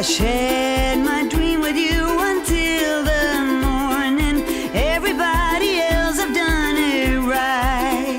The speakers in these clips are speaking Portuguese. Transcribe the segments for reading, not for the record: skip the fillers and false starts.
I shared my dream with you until the morning. Everybody else have done it right.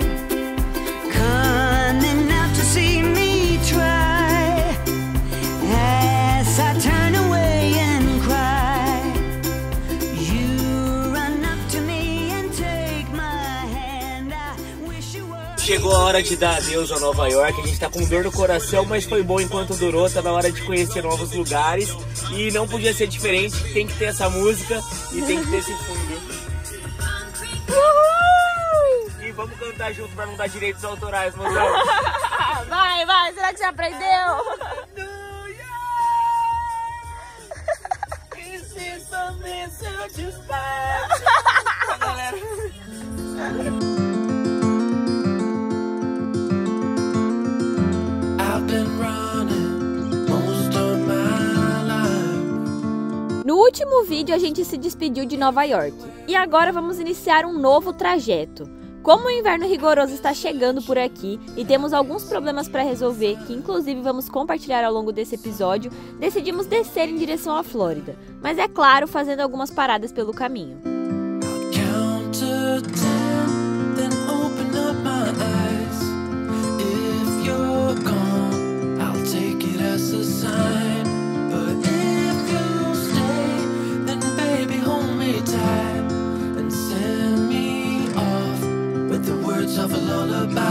Coming out to see me try. As I turn away and cry, you run up to me and take my hand. I wish you were. Chegou a hora de dar adeus a Nova York. A gente tá com dor no coração, mas foi bom enquanto durou. Tá na hora de conhecer novos lugares e não podia ser diferente. Tem que ter essa música e tem que ter esse fundo. E vamos cantar junto pra não dar direitos autorais, mozão. Vai, vai, será que você aprendeu? No último vídeo a gente se despediu de Nova York e agora vamos iniciar um novo trajeto. Como o inverno rigoroso está chegando por aqui e temos alguns problemas para resolver, que inclusive vamos compartilhar ao longo desse episódio, decidimos descer em direção à Flórida, mas é claro, fazendo algumas paradas pelo caminho. Of a lullaby.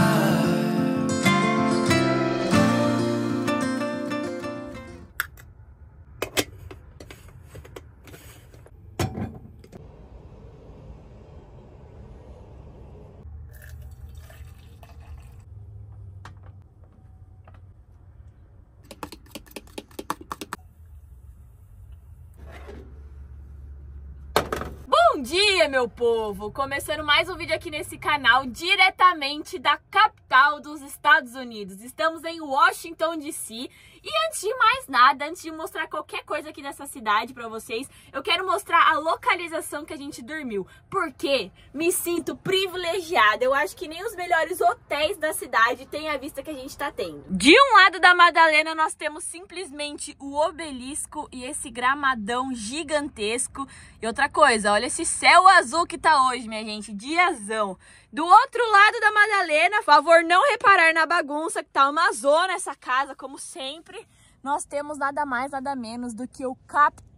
Bom dia, meu povo! Começando mais um vídeo aqui nesse canal, diretamente da capital dos Estados Unidos. Estamos em Washington, D.C. E antes de mais nada, antes de mostrar qualquer coisa aqui nessa cidade pra vocês, eu quero mostrar a localização que a gente dormiu. Porque me sinto privilegiada. Eu acho que nem os melhores hotéis da cidade têm a vista que a gente tá tendo. De um lado da Madalena, nós temos simplesmente o obelisco e esse gramadão gigantesco. E outra coisa, olha esse céu azul que tá hoje, minha gente, diazão. Do outro lado da Madalena, por favor, não reparar na bagunça, que tá uma zona essa casa, como sempre. Nós temos nada mais, nada menos do que o Capitólio.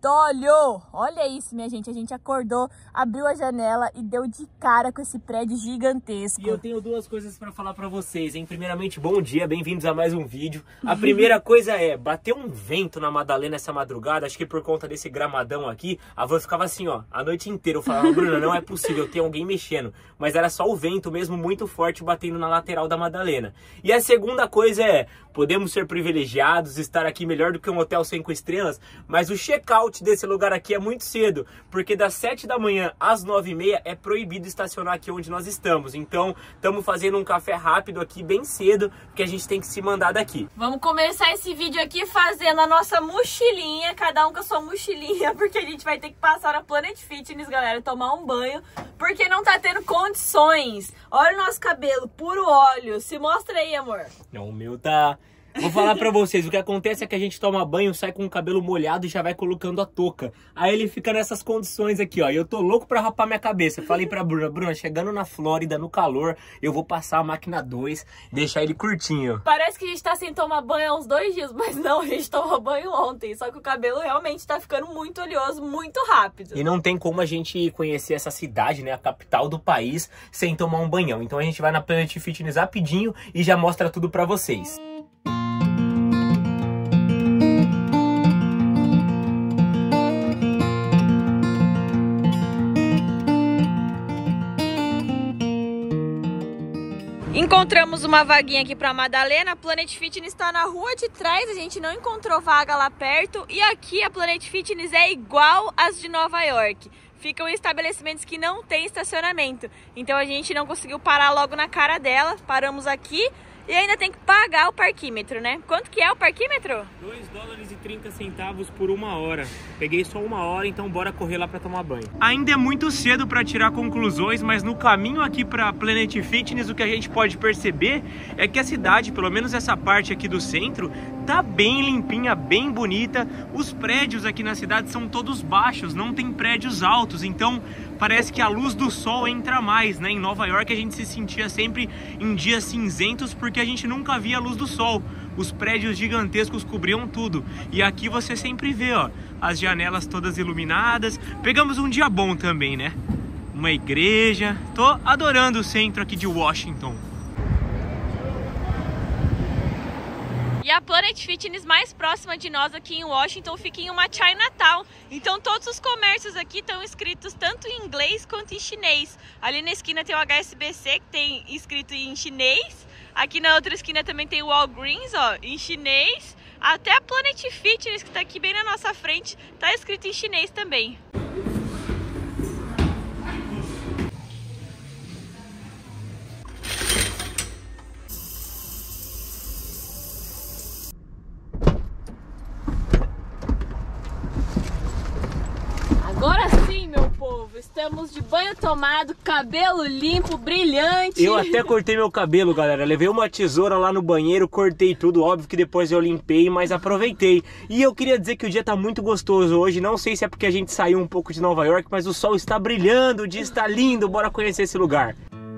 Olha isso, minha gente. A gente acordou, abriu a janela e deu de cara com esse prédio gigantesco. E eu tenho duas coisas pra falar pra vocês, hein? Primeiramente, bom dia, bem-vindos a mais um vídeo. A primeira coisa é, bateu um vento na Madalena essa madrugada, acho que por conta desse gramadão aqui, a van ficava assim, ó, a noite inteira. Eu falava, Bruna, não é possível, tem alguém mexendo. Mas era só o vento mesmo, muito forte, batendo na lateral da Madalena. E a segunda coisa é, podemos ser privilegiados, estar aqui melhor do que um hotel 5 estrelas, mas o check-out desse lugar aqui é muito cedo, porque das 7 da manhã às 9h30 é proibido estacionar aqui onde nós estamos. Então, estamos fazendo um café rápido aqui bem cedo, porque a gente tem que se mandar daqui. Vamos começar esse vídeo aqui fazendo a nossa mochilinha, cada um com a sua mochilinha, porque a gente vai ter que passar na Planet Fitness, galera, tomar um banho, porque não tá tendo condições. Olha o nosso cabelo, puro óleo. Se mostra aí, amor. Não, o meu tá... Vou falar pra vocês, o que acontece é que a gente toma banho, sai com o cabelo molhado e já vai colocando a touca. Aí ele fica nessas condições aqui, ó. E eu tô louco pra rapar minha cabeça. Eu falei pra Bruna, chegando na Flórida, no calor, eu vou passar a máquina 2, deixar ele curtinho. Parece que a gente tá sem tomar banho há uns 2 dias, mas não, a gente tomou banho ontem. Só que o cabelo realmente tá ficando muito oleoso, muito rápido. E não tem como a gente conhecer essa cidade, né, a capital do país, sem tomar um banhão. Então a gente vai na Planet Fitness rapidinho e já mostra tudo pra vocês. Encontramos uma vaguinha aqui pra Madalena. A Planet Fitness está na rua de trás, a gente não encontrou vaga lá perto. E aqui a Planet Fitness é igual às de Nova York. Ficam em estabelecimentos que não tem estacionamento. Então a gente não conseguiu parar logo na cara dela. Paramos aqui E ainda tem que pagar o parquímetro, né? Quanto que é o parquímetro? $2,30 por 1 hora. Peguei só 1 hora, então bora correr lá pra tomar banho. Ainda é muito cedo pra tirar conclusões, mas no caminho aqui pra Planet Fitness, o que a gente pode perceber é que a cidade, pelo menos essa parte aqui do centro, tá bem limpinha, bem bonita. Os prédios aqui na cidade são todos baixos, não tem prédios altos, então parece que a luz do sol entra mais, né? Em Nova York a gente se sentia sempre em dias cinzentos porque a gente nunca via a luz do sol. Os prédios gigantescos cobriam tudo. E aqui você sempre vê, ó, as janelas todas iluminadas. Pegamos um dia bom também, né? Uma igreja. Tô adorando o centro aqui de Washington. E a Planet Fitness mais próxima de nós aqui em Washington fica em uma Chinatown. Então todos os comércios aqui estão escritos tanto em inglês quanto em chinês. Ali na esquina tem o HSBC, que tem escrito em chinês. Aqui na outra esquina também tem o Walgreens, ó, em chinês. Até a Planet Fitness, que está aqui bem na nossa frente, está escrito em chinês também. Agora sim, meu povo, estamos de banho tomado, cabelo limpo, brilhante. Eu até cortei meu cabelo, galera. Levei uma tesoura lá no banheiro, cortei tudo. Óbvio que depois eu limpei, mas aproveitei. E eu queria dizer que o dia tá muito gostoso hoje. Não sei se é porque a gente saiu um pouco de Nova York, mas o sol está brilhando, o dia está lindo. Bora conhecer esse lugar.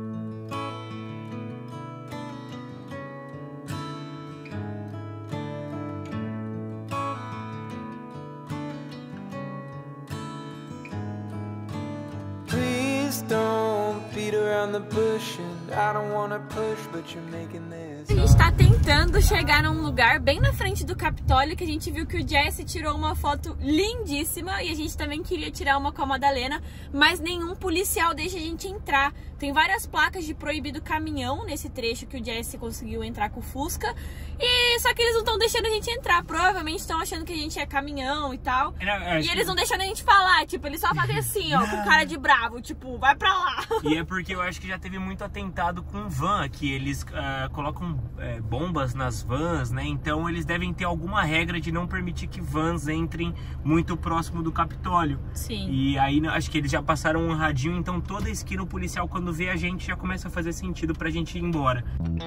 A gente está tentando chegar num lugar bem na frente do Capitólio, que a gente viu que o Jesse tirou uma foto lindíssima e a gente também queria tirar uma com a Madalena, mas nenhum policial deixa a gente entrar. Tem várias placas de proibido caminhão nesse trecho que o Jesse conseguiu entrar com o Fusca, e só que eles não estão deixando a gente entrar. Provavelmente estão achando que a gente é caminhão e tal. E eles não deixando a gente falar, tipo, eles só fazem assim, ó, com cara de bravo, tipo, vai pra lá. E é porque eu acho que já teve muito atentado com van aqui. Eles colocam bombas nas vans, né? Então eles devem ter alguma regra de não permitir que vans entrem muito próximo do Capitólio. Sim. E aí acho que eles já passaram um radinho, então toda esquina o policial, quando vê a gente, já começa a fazer sentido pra gente ir embora.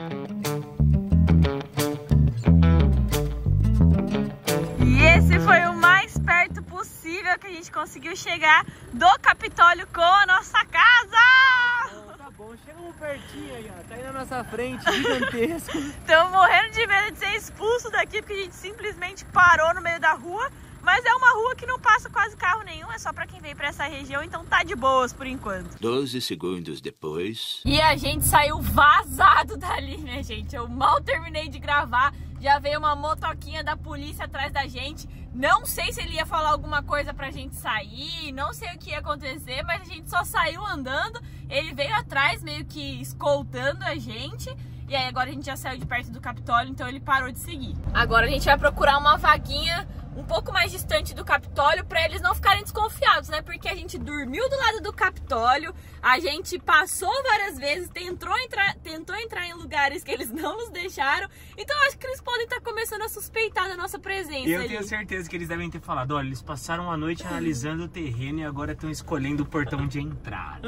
E esse foi o mais perto possível que a gente conseguiu chegar do Capitólio com a nossa casa! Tá bom, chegamos pertinho aí, ó. Tá aí na nossa frente, gigantesco. Estamos morrendo de medo de ser expulso daqui, porque a gente simplesmente parou no meio da rua. Mas é uma rua que não passa quase carro nenhum, é só pra quem veio pra essa região, então tá de boas por enquanto. 12 segundos depois... E a gente saiu vazado dali, né, gente? Eu mal terminei de gravar, já veio uma motoquinha da polícia atrás da gente. Não sei se ele ia falar alguma coisa pra gente sair, não sei o que ia acontecer, mas a gente só saiu andando. Ele veio atrás, meio que escoltando a gente. E aí agora a gente já saiu de perto do Capitólio, então ele parou de seguir. Agora a gente vai procurar uma vaguinha um pouco mais distante do Capitólio para eles não ficarem desconfiados, né? Porque a gente dormiu do lado do Capitólio, a gente passou várias vezes, tentou entrar em lugares que eles não nos deixaram. Então eu acho que eles podem estar começando a suspeitar da nossa presença. Eu tenho certeza que eles devem ter falado, olha, eles passaram a noite analisando o terreno e agora estão escolhendo o portão de entrada.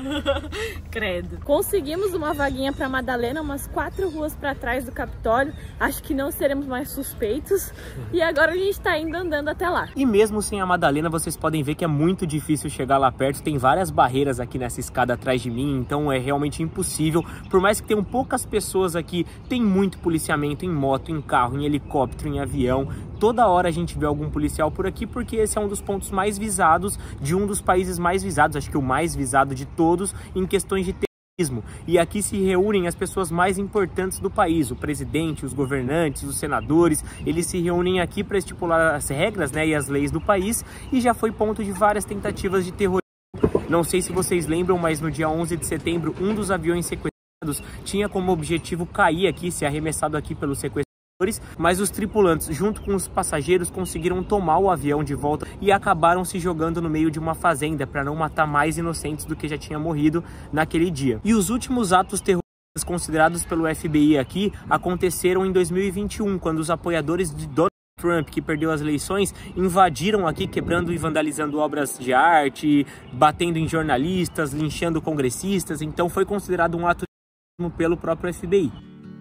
Credo. Conseguimos uma vaguinha para Madalena, umas 4 ruas para trás do Capitólio. Acho que não seremos mais suspeitos. E agora a gente tá indo andando até lá. E mesmo sem a Madalena, vocês podem ver que é muito difícil chegar lá perto. Tem várias barreiras aqui nessa escada atrás de mim, então é realmente impossível. Por mais que tenham poucas pessoas aqui, tem muito policiamento em moto, em carro, em helicóptero, em avião. Toda hora a gente vê algum policial por aqui, porque esse é um dos pontos mais visados, de um dos países mais visados, acho que o mais visado de todos, em questões de terrorismo. E aqui se reúnem as pessoas mais importantes do país, o presidente, os governantes, os senadores. Eles se reúnem aqui para estipular as regras, né, e as leis do país, e já foi ponto de várias tentativas de terrorismo. Não sei se vocês lembram, mas no dia 11 de setembro, um dos aviões sequestrados tinha como objetivo cair aqui, ser arremessado aqui pelos sequestradores, mas os tripulantes, junto com os passageiros, conseguiram tomar o avião de volta e acabaram se jogando no meio de uma fazenda para não matar mais inocentes do que já tinha morrido naquele dia. E os últimos atos terroristas considerados pelo FBI aqui aconteceram em 2021, quando os apoiadores de Donald Trump, que perdeu as eleições, invadiram aqui, quebrando e vandalizando obras de arte, batendo em jornalistas, linchando congressistas. Então foi considerado um ato de terrorismo pelo próprio FBI.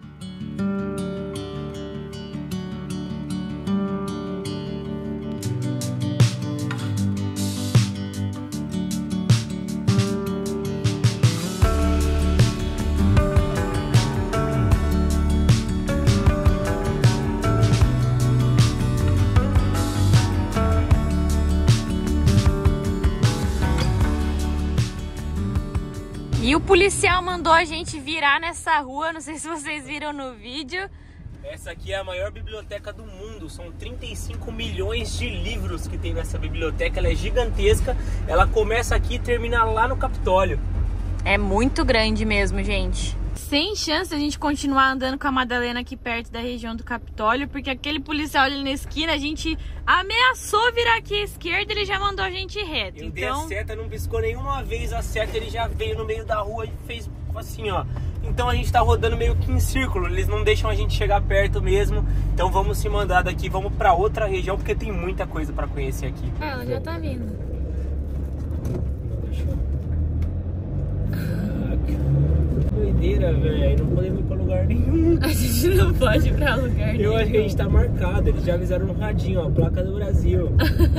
E o policial mandou a gente virar nessa rua, não sei se vocês viram no vídeo. Essa aqui é a maior biblioteca do mundo, são 35 milhões de livros que tem nessa biblioteca, ela é gigantesca, ela começa aqui e termina lá no Capitólio. É muito grande mesmo, gente. Sem chance a gente continuar andando com a Madalena aqui perto da região do Capitólio, porque aquele policial ali na esquina, a gente ameaçou virar aqui à esquerda, ele já mandou a gente reto. Eu dei a seta, não piscou nenhuma vez a seta, ele já veio no meio da rua e fez assim, ó. Então a gente tá rodando meio que em círculo, eles não deixam a gente chegar perto mesmo. Então vamos se mandar daqui, vamos pra outra região, porque tem muita coisa pra conhecer aqui. Ah, ela já tá vindo. Doideira, velho, não podemos ir pra lugar nenhum. A gente não pode ir pra lugar nenhum. Eu acho que a gente tá marcado, eles já avisaram no radinho, ó, placa do Brasil.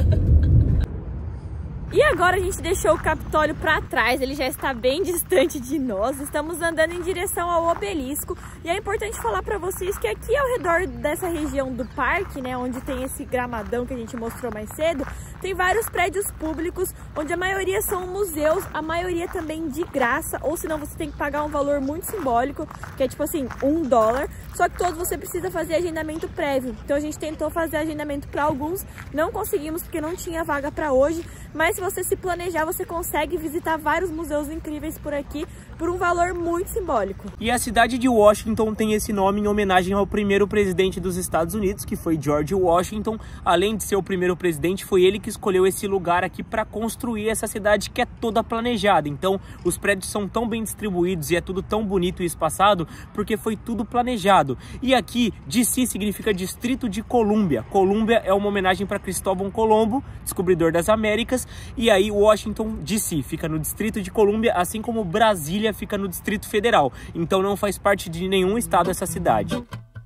E agora a gente deixou o Capitólio para trás, ele já está bem distante de nós. Estamos andando em direção ao obelisco. E é importante falar para vocês que aqui ao redor dessa região do parque, né, onde tem esse gramadão que a gente mostrou mais cedo, tem vários prédios públicos, onde a maioria são museus, a maioria também de graça, ou senão você tem que pagar um valor muito simbólico, que é tipo assim, $1. Só que todos você precisa fazer agendamento prévio. Então a gente tentou fazer agendamento para alguns, não conseguimos porque não tinha vaga para hoje, mas se você se planejar, você consegue visitar vários museus incríveis por aqui por um valor muito simbólico. E a cidade de Washington tem esse nome em homenagem ao primeiro presidente dos Estados Unidos, que foi George Washington. Além de ser o primeiro presidente, foi ele que escolheu esse lugar aqui para construir essa cidade que é toda planejada. Então os prédios são tão bem distribuídos e é tudo tão bonito e espaçado porque foi tudo planejado. E aqui, DC significa Distrito de Colômbia. Colômbia é uma homenagem para Cristóvão Colombo, descobridor das Américas. E aí Washington DC fica no Distrito de Colômbia, assim como Brasília fica no Distrito Federal. Então não faz parte de nenhum estado essa cidade.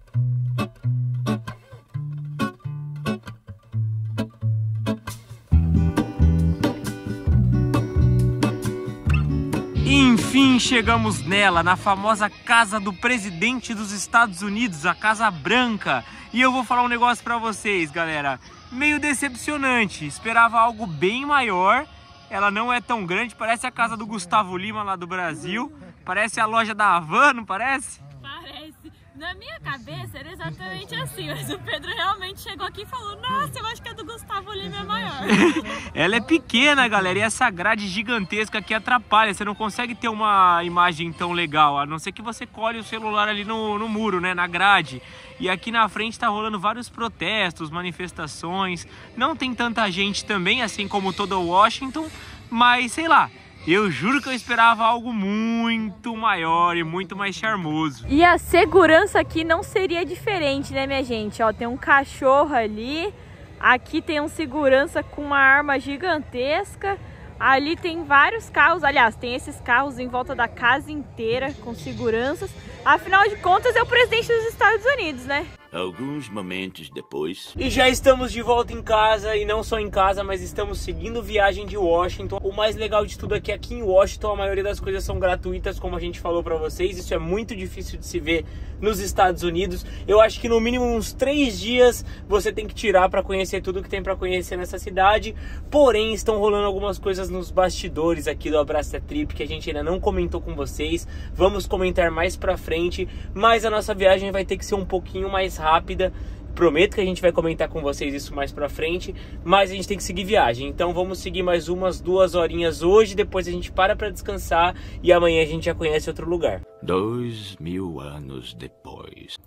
Enfim, chegamos nela, na famosa casa do presidente dos Estados Unidos, a Casa Branca. E eu vou falar um negócio pra vocês, galera. Meio decepcionante, esperava algo bem maior. Ela não é tão grande, parece a casa do Gustavo Lima lá do Brasil. Parece a loja da Havan, não parece? Parece. Na minha cabeça era exatamente assim, mas o Pedro realmente chegou aqui e falou: nossa, eu acho que a do Gustavo Lima é maior. Ela é pequena, galera, e essa grade gigantesca que atrapalha. Você não consegue ter uma imagem tão legal, a não ser que você colhe o celular ali no muro, né, na grade. E aqui na frente tá rolando vários protestos, manifestações. Não tem tanta gente também, assim como todo Washington, mas sei lá. Eu juro que eu esperava algo muito maior e muito mais charmoso. E a segurança aqui não seria diferente, né, minha gente? Ó, tem um cachorro ali. Aqui tem um segurança com uma arma gigantesca. Ali tem vários carros. Aliás, tem esses carros em volta da casa inteira com seguranças. Afinal de contas, é o presidente dos Estados Unidos, né? Alguns momentos depois. E já estamos de volta em casa, e não só em casa, mas estamos seguindo viagem de Washington. O mais legal de tudo é que aqui em Washington a maioria das coisas são gratuitas, como a gente falou pra vocês. Isso é muito difícil de se ver nos Estados Unidos. Eu acho que no mínimo uns 3 dias você tem que tirar pra conhecer tudo que tem pra conhecer nessa cidade. Porém, estão rolando algumas coisas nos bastidores aqui do Abraça Trip que a gente ainda não comentou com vocês. Vamos comentar mais pra frente, mas a nossa viagem vai ter que ser um pouquinho mais rápida. Prometo que a gente vai comentar com vocês isso mais pra frente, mas a gente tem que seguir viagem. Então vamos seguir mais umas 2 horinhas hoje, depois a gente para pra descansar e amanhã a gente já conhece outro lugar. 2000 anos depois.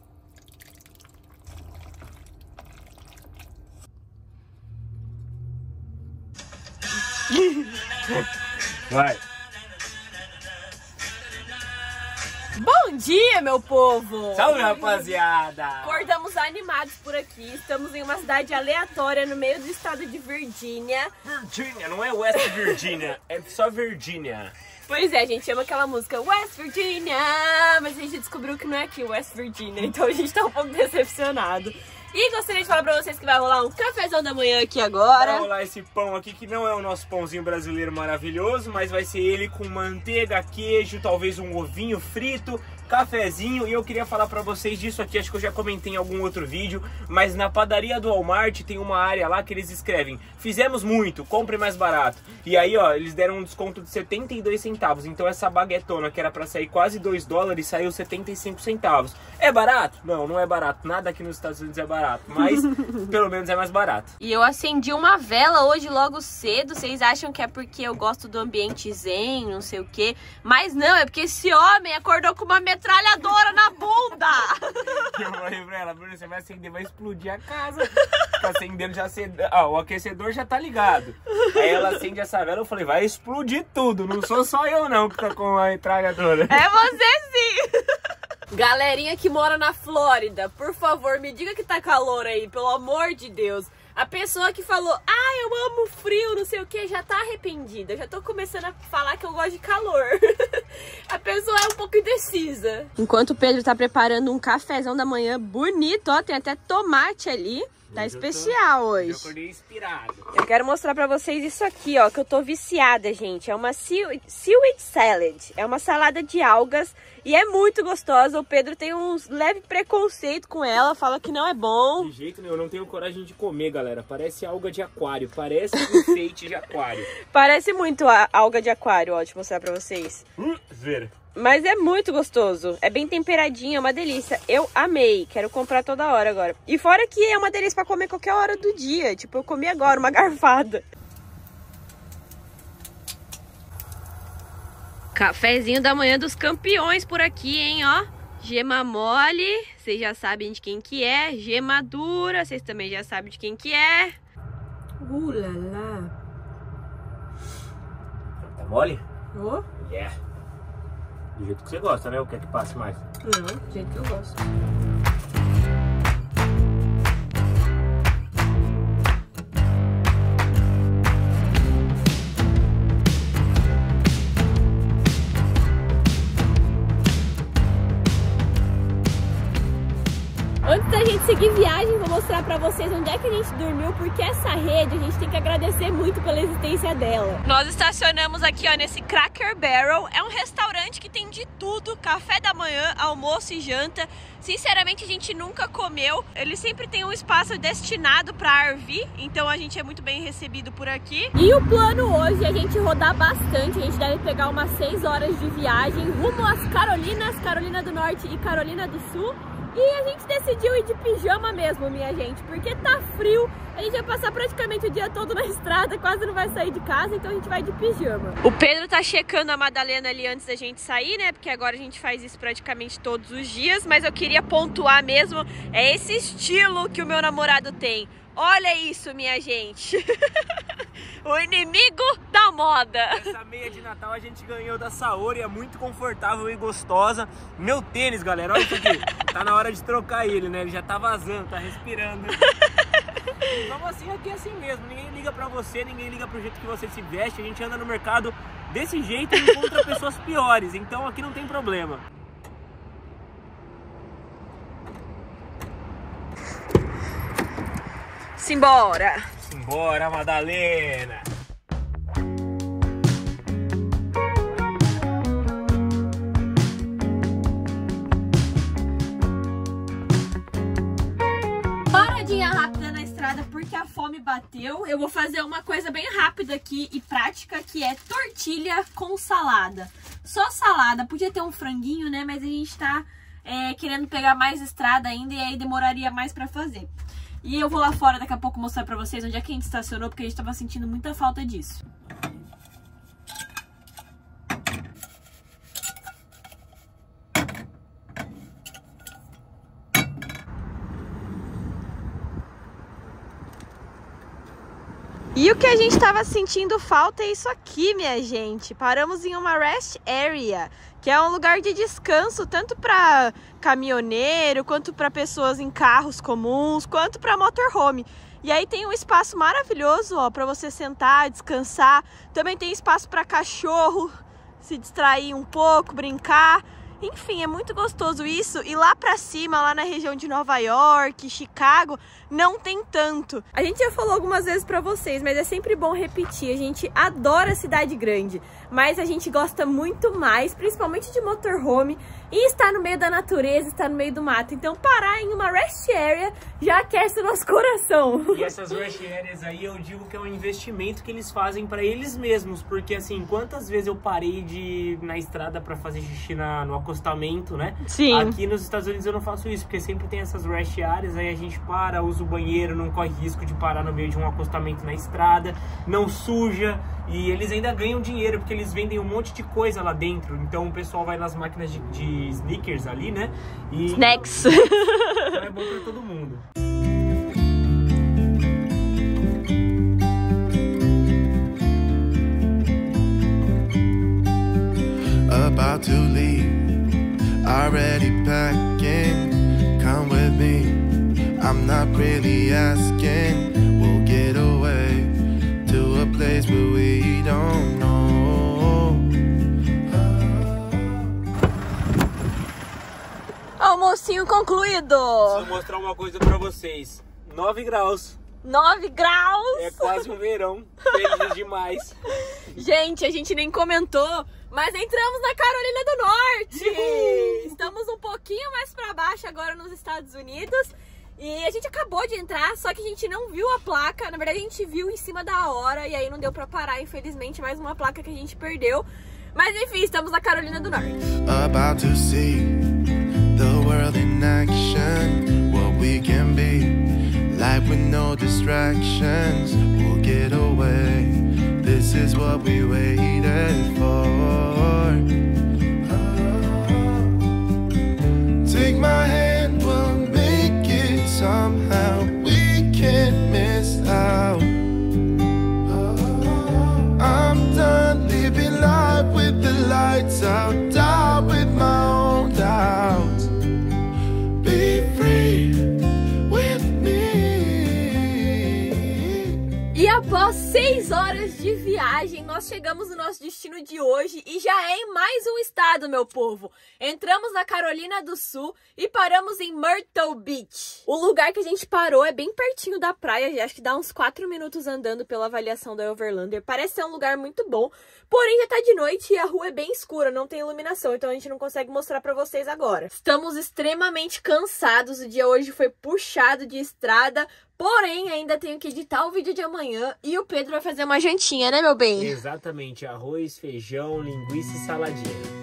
Vai. Bom dia, meu povo! Salve, rapaziada! Acordamos animados por aqui. Estamos em uma cidade aleatória no meio do estado de Virgínia. Virgínia, não é West Virginia, é só Virgínia. Pois é, a gente ama aquela música West Virginia, mas a gente descobriu que não é aqui West Virginia, então a gente tá um pouco decepcionado. E gostaria de falar pra vocês que vai rolar um cafezão da manhã aqui agora. Vai rolar esse pão aqui, que não é o nosso pãozinho brasileiro maravilhoso, mas vai ser ele com manteiga, queijo, talvez um ovinho frito, cafezinho. E eu queria falar pra vocês disso aqui, acho que eu já comentei em algum outro vídeo, mas na padaria do Walmart tem uma área lá que eles escrevem: fizemos muito, compre mais barato. E aí, ó, eles deram um desconto de 72 centavos. Então essa baguetona que era pra sair quase 2 dólares, saiu 75 centavos. É barato? Não, não é barato. Nada aqui nos Estados Unidos é barato, mas pelo menos é mais barato. E eu acendi uma vela hoje logo cedo. Vocês acham que é porque eu gosto do ambiente zen, não sei o quê. Mas não, é porque esse homem acordou com uma metralhadora na bunda. Eu falei pra ela: Bruna, você vai acender, vai explodir a casa. Tá acendendo, já o aquecedor já tá ligado. Aí ela acende essa vela, eu falei: vai explodir tudo. Não sou só eu não que tá com a metralhadora. É você sim. Galerinha que mora na Flórida, por favor, me diga que tá calor aí, pelo amor de Deus. A pessoa que falou, eu amo frio, não sei o que, já tá arrependida. Já tô começando a falar que eu gosto de calor. A pessoa é um pouco indecisa. Enquanto o Pedro tá preparando um cafezão da manhã bonito, ó, tem até tomate ali. Tá especial hoje. Eu acordei inspirado. Eu quero mostrar pra vocês isso aqui, ó, que eu tô viciada, gente. É uma seaweed salad. É uma salada de algas e é muito gostosa. O Pedro tem um leve preconceito com ela, fala que não é bom. De jeito nenhum, eu não tenho coragem de comer, galera. Parece alga de aquário, parece enfeite de aquário. Parece muito a alga de aquário, ó, deixa eu mostrar pra vocês. Ver. Mas é muito gostoso, é bem temperadinho, é uma delícia. Eu amei, quero comprar toda hora agora. E fora que é uma delícia pra comer qualquer hora do dia. Tipo, eu comi agora uma garfada. Cafezinho da manhã dos campeões por aqui, hein, ó. Gema mole, vocês já sabem de quem que é. Gema dura, vocês também já sabem de quem que é. Lá. Tá mole? Oh. Yeah. Do jeito que você gosta, né? O que é que passe mais? Não, do jeito que eu gosto. Antes da gente seguir viagem, vou mostrar pra vocês onde é que a gente dormiu, porque essa rede a gente tem que agradecer muito pela existência dela. Nós estacionamos aqui, ó, nesse Cracker Barrel. É um restaurante que tem de tudo, café da manhã, almoço e janta. Sinceramente, a gente nunca comeu. Ele sempre tem um espaço destinado pra RV, então a gente é muito bem recebido por aqui. E o plano hoje é a gente rodar bastante. A gente deve pegar umas 6 horas de viagem rumo às Carolinas, Carolina do Norte e Carolina do Sul. E a gente decidiu ir de pijama mesmo, minha gente, porque tá frio. A gente vai passar praticamente o dia todo na estrada, quase não vai sair de casa, então a gente vai de pijama. O Pedro tá checando a Madalena ali antes da gente sair, né? Porque agora a gente faz isso praticamente todos os dias. Mas eu queria pontuar mesmo, é esse estilo que o meu namorado tem. Olha isso, minha gente. O inimigo da moda. Essa meia de Natal a gente ganhou da Saori, é muito confortável e gostosa. Meu tênis, galera, olha isso aqui. Tá na hora de trocar ele, né? Ele já tá vazando, tá respirando. Vamos assim, aqui é assim mesmo. Ninguém liga pra você, ninguém liga pro jeito que você se veste. A gente anda no mercado desse jeito e encontra pessoas piores. Então aqui não tem problema. Simbora! Simbora, Madalena! Paradinha rápida na estrada porque a fome bateu. Eu vou fazer uma coisa bem rápida aqui e prática, que é tortilha com salada. Só salada, podia ter um franguinho, né? Mas a gente tá querendo pegar mais estrada ainda e aí demoraria mais pra fazer. E eu vou lá fora daqui a pouco mostrar pra vocês onde é que a gente estacionou, porque a gente tava sentindo muita falta disso. E o que a gente estava sentindo falta é isso aqui, minha gente. Paramos em uma rest area, que é um lugar de descanso tanto para caminhoneiro, quanto para pessoas em carros comuns, quanto para motorhome. E aí tem um espaço maravilhoso, ó, para você sentar, descansar. Também tem espaço para cachorro se distrair um pouco, brincar. Enfim, é muito gostoso isso. E lá pra cima, lá na região de Nova York, Chicago, não tem tanto. A gente já falou algumas vezes pra vocês, mas é sempre bom repetir. A gente adora cidade grande, mas a gente gosta muito mais, principalmente de motorhome, e estar no meio da natureza, estar no meio do mato. Então parar em uma rest area já aquece o nosso coração. E essas rest areas aí eu digo que é um investimento que eles fazem pra eles mesmos, porque assim, quantas vezes eu parei na estrada pra fazer xixi no acostamento, né? Sim. Aqui nos Estados Unidos eu não faço isso, porque sempre tem essas rest areas, aí a gente para, usa o banheiro, não corre risco de parar no meio de um acostamento na estrada, não suja, e eles ainda ganham dinheiro, porque eles vendem um monte de coisa lá dentro. Então o pessoal vai nas máquinas de sneakers ali, né? E Snacks. então é bom pra todo mundo. About to leave, already packing. Come with me, I'm not really asking. We'll get away to a place where we don't know. Almocinho concluído. Vou mostrar uma coisa pra vocês. 9 graus. 9 graus. É quase um verão. Feliz demais. Gente, a gente nem comentou, mas entramos na Carolina do Norte. Estamos um pouquinho mais pra baixo agora nos Estados Unidos. E a gente acabou de entrar, só que a gente não viu a placa. Na verdade, a gente viu em cima da hora e aí não deu pra parar, infelizmente. Mais uma placa que a gente perdeu. Mas enfim, estamos na Carolina do Norte. About to see the world in action, what we can be, life with no distractions. We'll get away, this is what we waited for. Take my hand, we'll make it somehow. We can't miss out. I'm done living life with the lights out, die with my own doubts. Be free with me. E após 6 horas de viagem, nós chegamos no nosso destino de hoje e já é em mais um estado, meu povo. Entramos na Carolina do Sul e paramos em Myrtle Beach. O lugar que a gente parou é bem pertinho da praia, acho que dá uns 4 minutos andando pela avaliação da Overlander. Parece ser um lugar muito bom, porém já tá de noite e a rua é bem escura, não tem iluminação, então a gente não consegue mostrar pra vocês agora. Estamos extremamente cansados, o dia hoje foi puxado de estrada, porém ainda tenho que editar o vídeo de amanhã e o Pedro vai fazer uma jantinha, né, meu bem? Exatamente, arroz, feijão, linguiça e saladinha.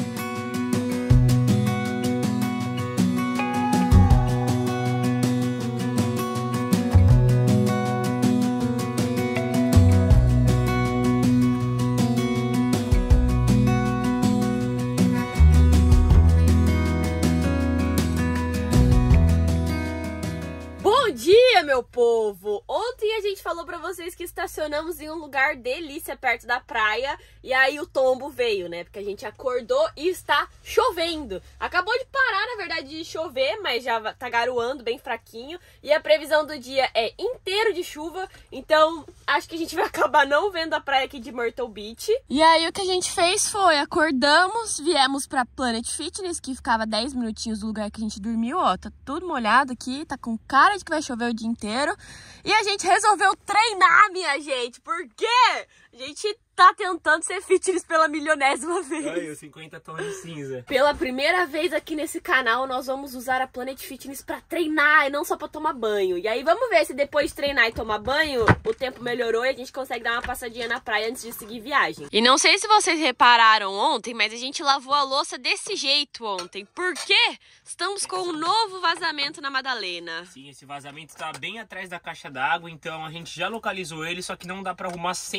Bom dia, meu povo! Ontem a gente falou pra vocês que estacionamos em um lugar delícia perto da praia e aí o tombo veio, né? Porque a gente acordou e está chovendo. Acabou de parar, na verdade, de chover, mas já tá garoando bem fraquinho e a previsão do dia é inteiro de chuva, então acho que a gente vai acabar não vendo a praia aqui de Myrtle Beach. E aí o que a gente fez foi, acordamos, viemos pra Planet Fitness, que ficava 10 minutinhos do lugar que a gente dormiu, ó, tá tudo molhado aqui, tá com cara de que vai chover o dia inteiro. E a gente resolveu treinar, minha gente. Por quê? A gente tá tentando ser fitness pela milionésima vez. Olha, os 50 tons de cinza. Pela primeira vez aqui nesse canal, nós vamos usar a Planet Fitness pra treinar e não só pra tomar banho. E aí vamos ver se depois de treinar e tomar banho, o tempo melhorou e a gente consegue dar uma passadinha na praia antes de seguir viagem. E não sei se vocês repararam ontem, mas a gente lavou a louça desse jeito ontem. Por quê? Estamos com um novo vazamento na Madalena. Sim, esse vazamento tá bem atrás da caixa d'água, então a gente já localizou ele, só que não dá pra arrumar sem tirar a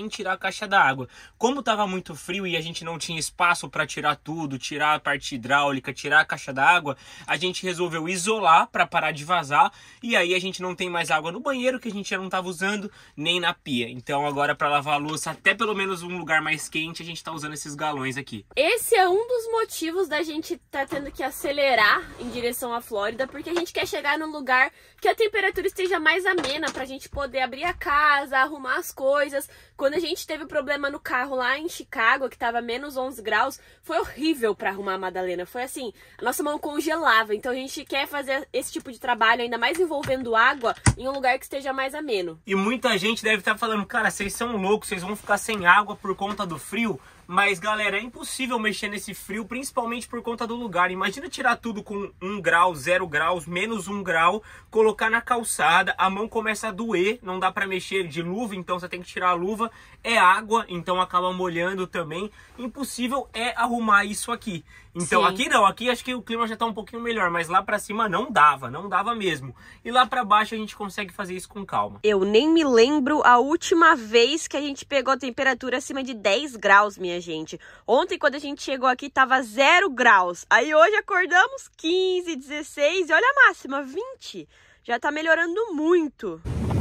caixa d'água. Como tava muito frio e a gente não tinha espaço para tirar tudo, tirar a parte hidráulica, tirar a caixa d'água, a gente resolveu isolar para parar de vazar, e aí a gente não tem mais água no banheiro, que a gente já não tava usando, nem na pia. Então agora para lavar a louça, até pelo menos um lugar mais quente, a gente tá usando esses galões aqui. Esse é um dos motivos da gente tá tendo que acelerar em direção à Flórida, porque a gente quer chegar num lugar que a temperatura esteja mais amena pra gente poder abrir a casa, arrumar as coisas. Quando a gente teve problema no carro lá em Chicago, que tava menos 11 graus, foi horrível pra arrumar a Madalena. Foi assim, a nossa mão congelava. Então a gente quer fazer esse tipo de trabalho, ainda mais envolvendo água, em um lugar que esteja mais ameno. E muita gente deve estar falando, cara, vocês são loucos, vocês vão ficar sem água por conta do frio. Mas, galera, é impossível mexer nesse frio, principalmente por conta do lugar. Imagina tirar tudo com 1 grau, 0 graus, menos 1 grau, colocar na calçada, a mão começa a doer, não dá pra mexer de luva, então você tem que tirar a luva. É água, então acaba molhando também. Impossível é arrumar isso aqui. Então, sim, aqui não, aqui acho que o clima já tá um pouquinho melhor, mas lá pra cima não dava mesmo. E lá pra baixo a gente consegue fazer isso com calma. Eu nem me lembro a última vez que a gente pegou a temperatura acima de 10 graus, minha gente. Ontem, quando a gente chegou aqui, tava 0 graus. Aí hoje acordamos 15, 16 e olha a máxima, 20. Já tá melhorando muito.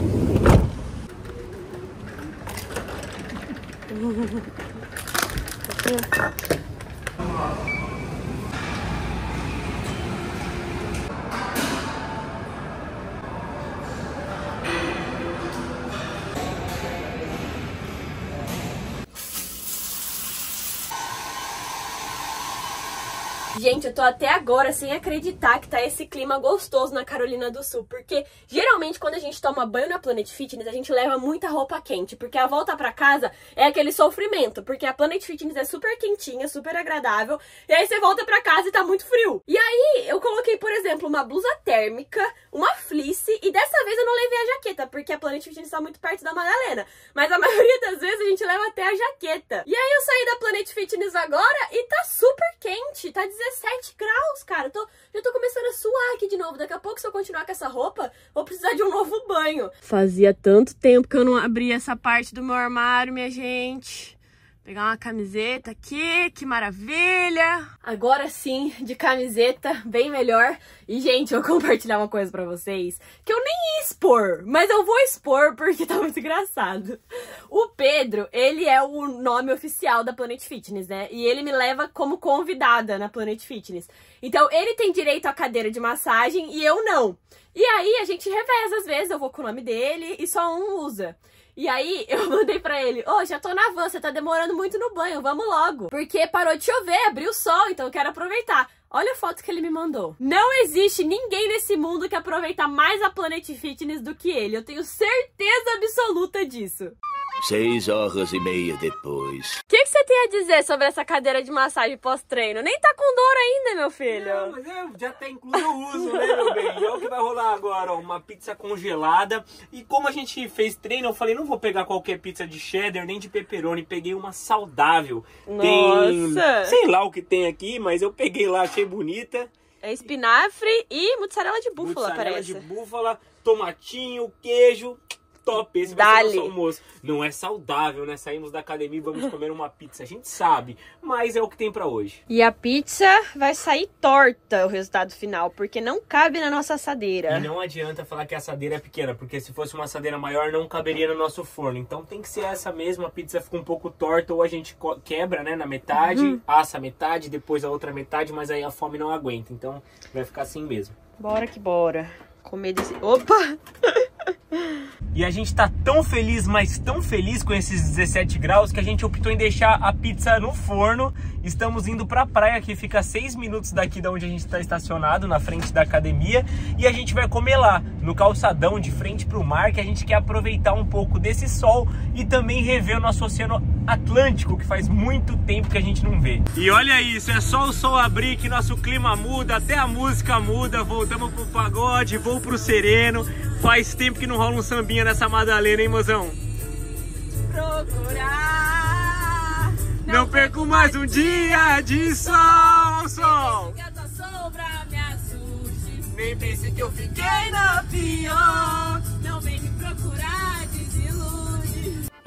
Gente, eu tô até agora sem acreditar que tá esse clima gostoso na Carolina do Sul, porque geralmente quando a gente toma banho na Planet Fitness, a gente leva muita roupa quente, porque a volta pra casa é aquele sofrimento, porque a Planet Fitness é super quentinha, super agradável, e aí você volta pra casa e tá muito frio. E aí eu coloquei, por exemplo, uma blusa térmica, uma fleece, e dessa vez eu não levei a jaqueta, porque a Planet Fitness tá muito perto da Madalena, mas a maioria das vezes a gente leva até a jaqueta. E aí eu saí da Planet Fitness agora e tá super quente, tá 17 graus, cara. Já tô começando a suar aqui de novo. Daqui a pouco, se eu continuar com essa roupa, vou precisar de um novo banho. Fazia tanto tempo que eu não abria essa parte do meu armário, minha gente. Pegar uma camiseta aqui, que maravilha! Agora sim, de camiseta, bem melhor. E, gente, eu vou compartilhar uma coisa pra vocês que eu nem ia expor, mas eu vou expor porque tá muito engraçado. O Pedro, ele é o nome oficial da Planet Fitness, né? E ele me leva como convidada na Planet Fitness. Então, ele tem direito à cadeira de massagem e eu não. E aí, a gente reveza às vezes, eu vou com o nome dele e só um usa. E aí, eu mandei pra ele, já tô na van, você tá demorando muito no banho, vamos logo. Porque parou de chover, abriu o sol, então eu quero aproveitar. Olha a foto que ele me mandou. Não existe ninguém nesse mundo que aproveita mais a Planet Fitness do que ele. Eu tenho certeza absoluta disso. 6h30 depois. O que você tem a dizer sobre essa cadeira de massagem pós-treino? Nem tá com dor ainda, meu filho. Não, mas já tá incluso o uso, né, meu bem? E olha o que vai rolar agora, ó, uma pizza congelada. E como a gente fez treino, eu falei, não vou pegar qualquer pizza de cheddar, nem de pepperoni. Peguei uma saudável. Nossa! Tem, sei lá o que tem aqui, mas eu peguei lá, achei bonita. É espinafre e mussarela de búfala, parece. Mussarela de búfala, tomatinho, queijo... Top, esse vai ser o nosso almoço. Não é saudável, né? Saímos da academia e vamos comer uma pizza. A gente sabe, mas é o que tem pra hoje. E a pizza vai sair torta, o resultado final, porque não cabe na nossa assadeira. E não adianta falar que a assadeira é pequena, porque se fosse uma assadeira maior, não caberia no nosso forno. Então tem que ser essa mesma, a pizza fica um pouco torta, ou a gente quebra, né, na metade, assa a metade, depois a outra metade, mas aí a fome não aguenta. Então vai ficar assim mesmo. Bora que bora. Comer desse... Opa! E a gente tá tão feliz, mas tão feliz com esses 17 graus que a gente optou em deixar a pizza no forno. Estamos indo pra praia, que fica 6 minutos daqui de onde a gente tá estacionado, na frente da academia. E a gente vai comer lá, no calçadão, de frente pro mar, que a gente quer aproveitar um pouco desse sol e também rever o nosso Oceano Atlântico, que faz muito tempo que a gente não vê. E olha isso, é só o sol abrir que nosso clima muda, até a música muda. Voltamos pro pagode, vou pro sereno. Faz tempo que não rola um sambinha nessa Madalena, hein, mozão? Procurar. Não perco mais um dia de sol, sol. Que a tua sombra me assuste. Nem pense que eu fiquei na pior. Não vem me procurar, desilude.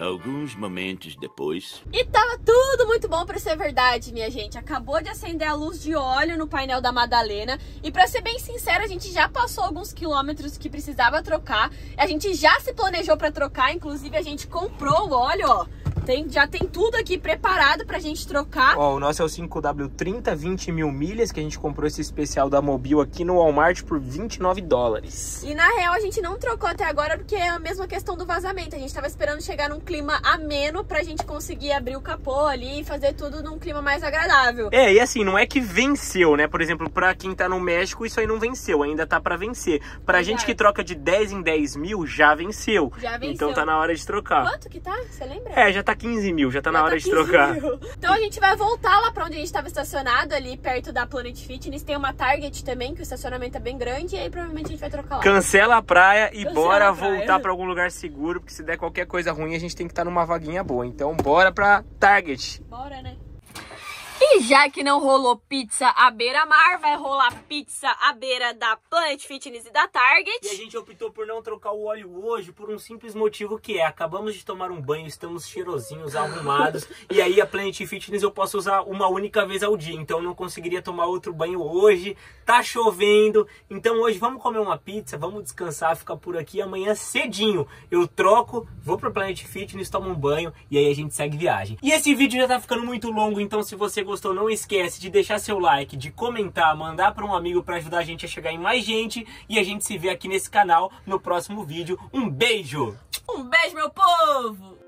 Alguns momentos depois. E tava tudo muito bom pra ser verdade, minha gente. Acabou de acender a luz de óleo no painel da Madalena. E pra ser bem sincera, a gente já passou alguns quilômetros que precisava trocar. A gente já se planejou pra trocar, inclusive a gente comprou o óleo, ó. Já tem tudo aqui preparado pra gente trocar. Ó, o nosso é o 5W30, 20 mil milhas, que a gente comprou esse especial da Mobil aqui no Walmart por $29. E na real a gente não trocou até agora porque é a mesma questão do vazamento. A gente tava esperando chegar num clima ameno pra gente conseguir abrir o capô ali e fazer tudo num clima mais agradável. É, e assim, não é que venceu, né? Por exemplo, pra quem tá no México, isso aí não venceu, ainda tá pra vencer. Pra gente que troca de 10 em 10 mil, já venceu. Já venceu. Então tá na hora de trocar. Quanto que tá? Você lembra? É, já tá 15 mil, já tá na hora de trocar. Então a gente vai voltar lá pra onde a gente tava estacionado, ali perto da Planet Fitness. Tem uma Target também, que o estacionamento é bem grande, e aí provavelmente a gente vai trocar lá. Cancela a praia e bora a praia. voltar pra algum lugar seguro, porque se der qualquer coisa ruim, a gente tem que estar numa vaguinha boa. Então bora pra Target. Bora, né? E já que não rolou pizza à beira-mar, vai rolar pizza à beira da Planet Fitness e da Target. E a gente optou por não trocar o óleo hoje por um simples motivo que é: acabamos de tomar um banho, estamos cheirosinhos, arrumados. E aí a Planet Fitness eu posso usar uma única vez ao dia, então eu não conseguiria tomar outro banho hoje. Tá chovendo, então hoje vamos comer uma pizza, vamos descansar, ficar por aqui. Amanhã cedinho eu troco, vou pra Planet Fitness, tomo um banho e aí a gente segue viagem. E esse vídeo já tá ficando muito longo, então se você gostou, não esquece de deixar seu like, de comentar, mandar para um amigo para ajudar a gente a chegar em mais gente. E a gente se vê aqui nesse canal no próximo vídeo. Um beijo! Um beijo, meu povo!